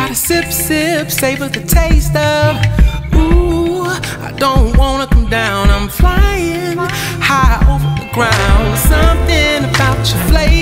Gotta sip, sip, savor the taste of. Ooh, I don't wanna come down. I'm flying high over the ground. Something about your flavor